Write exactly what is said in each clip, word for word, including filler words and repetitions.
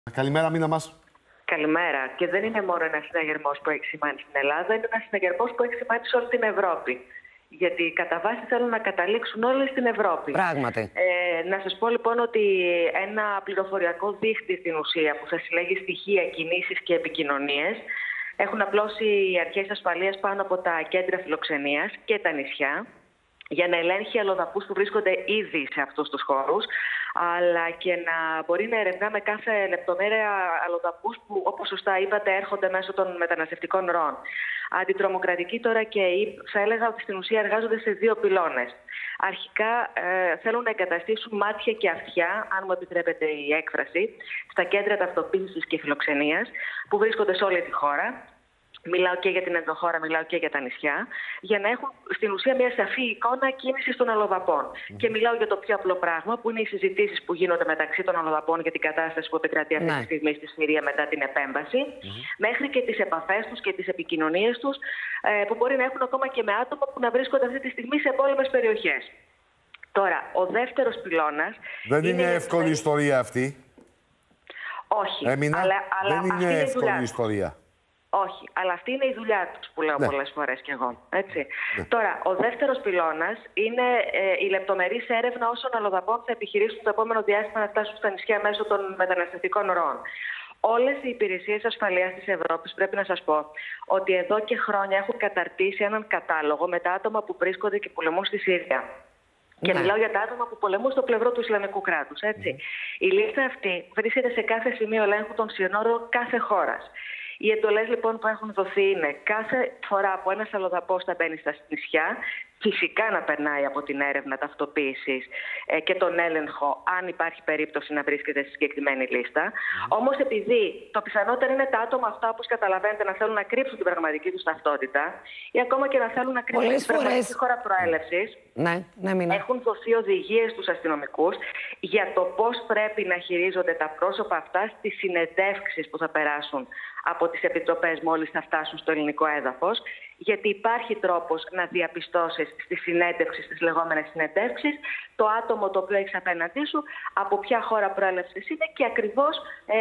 Καλημέρα, Μίνα μας. Καλημέρα. Και δεν είναι μόνο ένα συναγερμός που έχει σημάνει στην Ελλάδα, είναι ένα συναγερμός που έχει σημάνει σε όλη την Ευρώπη. Γιατί κατά βάση θέλουν να καταλήξουν όλοι στην Ευρώπη. Πράγματι. Ε, να σας πω λοιπόν ότι ένα πληροφοριακό δίχτυ στην ουσία που θα συλλέγει στοιχεία, κινήσεις και επικοινωνίες έχουν απλώσει οι αρχές ασφαλείας πάνω από τα κέντρα φιλοξενίας και τα νησιά για να ελέγχει αλλοδαπούς που βρίσκονται ήδη σε αυτούς τους χώρους, αλλά και να μπορεί να ερευνά με κάθε λεπτομέρεια αλλοδαπούς που, όπως σωστά είπατε, έρχονται μέσω των μεταναστευτικών ροών. Αντιτρομοκρατικοί τώρα και θα έλεγα ότι στην ουσία εργάζονται σε δύο πυλώνες. Αρχικά ε, θέλουν να εγκαταστήσουν μάτια και αυτιά, αν μου επιτρέπετε η έκφραση, στα κέντρα ταυτοποίησης και φιλοξενίας που βρίσκονται σε όλη τη χώρα. Μιλάω και για την ενδοχώρα, μιλάω και για τα νησιά, για να έχουν στην ουσία μια σαφή εικόνα κίνησης των αλλοδαπών. Mm-hmm. Και μιλάω για το πιο απλό πράγμα, που είναι οι συζητήσεις που γίνονται μεταξύ των αλλοδαπών για την κατάσταση που επικρατεί αυτή τη στιγμή στη Συρία μετά την επέμβαση, mm-hmm. μέχρι και τις επαφές τους και τις επικοινωνίες τους, ε, που μπορεί να έχουν ακόμα και με άτομα που να βρίσκονται αυτή τη στιγμή σε πόλεμες περιοχές. Τώρα, ο δεύτερος πυλώνας. Δεν είναι, είναι εύκολη η ιστορία αυτή. Όχι. Έμεινα, αλλά, αλλά δεν είναι εύκολη η ιστορία. Όχι, αλλά αυτή είναι η δουλειά τους που λέω ναι. πολλές φορές κι εγώ. Έτσι. Ναι. Τώρα, ο δεύτερος πυλώνας είναι ε, η λεπτομερής έρευνα όσων αλλοδαπών θα επιχειρήσουν το επόμενο διάστημα να φτάσουν στα νησιά μέσω των μεταναστευτικών ροών. Όλες οι υπηρεσίες ασφαλείας της Ευρώπης, πρέπει να σας πω, ότι εδώ και χρόνια έχουν καταρτήσει έναν κατάλογο με τα άτομα που βρίσκονται και πολεμούν στη Συρία. Και ναι. μιλάω για τα άτομα που πολεμούν στο πλευρό του Ισλαμικού κράτους. Έτσι. Mm. Η λίστα αυτή βρίσκεται σε κάθε σημείο ελέγχου των συνόρων κάθε χώρας. Οι εντολές λοιπόν που έχουν δοθεί είναι κάθε φορά που ένας αλλοδαπός θα μπαίνει στα νησιά, φυσικά να περνάει από την έρευνα ταυτοποίησης ε, και τον έλεγχο, αν υπάρχει περίπτωση να βρίσκεται στη συγκεκριμένη λίστα. Mm. Όμως, επειδή το πιθανότερο είναι τα άτομα αυτά, όπως καταλαβαίνετε, να θέλουν να κρύψουν την πραγματική τους ταυτότητα ή ακόμα και να θέλουν να κρύψουν την πραγματική χώρα προέλευσης, ναι, ναι, μην... έχουν δοθεί οδηγίες στους αστυνομικούς για το πώς πρέπει να χειρίζονται τα πρόσωπα αυτά στις συνεντεύξεις που θα περάσουν από τις επιτροπές μόλις θα φτάσουν στο ελληνικό έδαφος, γιατί υπάρχει τρόπος να διαπιστώσεις στη συνέντευξη, στις λεγόμενες συνεντεύξεις, το άτομο το οποίο έχεις απέναντί σου, από ποια χώρα προέλευσης είναι και ακριβώς ε,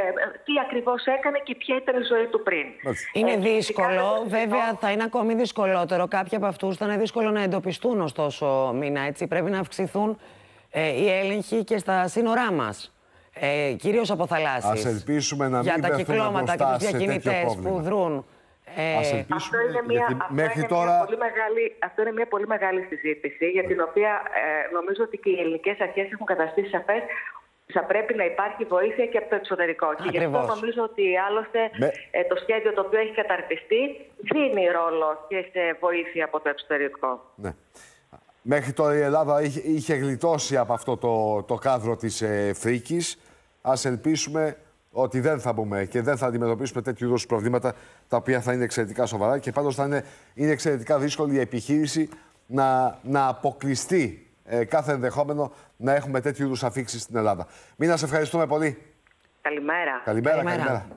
τι ακριβώς έκανε και ποια ήταν η ζωή του πριν. Είναι ε, δύσκολο, φυσικά, βέβαια θα είναι ακόμη δυσκολότερο. Κάποιοι από αυτούς θα είναι δύσκολο να εντοπιστούν, ωστόσο, Μίνα, έτσι. Πρέπει να αυξηθούν ε, οι έλεγχοι και στα σύνορά μας. Ε, κυρίως από θαλάσσης. Ας ελπίσουμε να μην για τα κυκλώματα και τους διακινητές που δρούν. Ε, Ας ελπίσουμε, αυτό είναι μια, γιατί αυτό μέχρι είναι τώρα... μια πολύ μεγάλη, αυτό είναι μια πολύ μεγάλη συζήτηση, για την οποία ε, νομίζω ότι και οι ελληνικές αρχές έχουν καταστήσει σαφές θα πρέπει να υπάρχει βοήθεια και από το εξωτερικό. Ακριβώς. Και γι' αυτό νομίζω ότι άλλωστε Με... ε, το σχέδιο το οποίο έχει καταρτιστεί δίνει ρόλο και σε βοήθεια από το εξωτερικό. Ναι. Μέχρι τώρα η Ελλάδα είχε, είχε γλιτώσει από αυτό το, το κάδρο της ε, φρίκης. Ας ελπίσουμε ότι δεν θα μπούμε και δεν θα αντιμετωπίσουμε τέτοιου είδους προβλήματα τα οποία θα είναι εξαιρετικά σοβαρά και πάντως θα είναι, είναι εξαιρετικά δύσκολη η επιχείρηση να, να αποκλειστεί ε, κάθε ενδεχόμενο να έχουμε τέτοιου είδους αφίξεις στην Ελλάδα. Μίνα, σε ευχαριστούμε πολύ. Καλημέρα. Καλημέρα, καλημέρα. καλημέρα.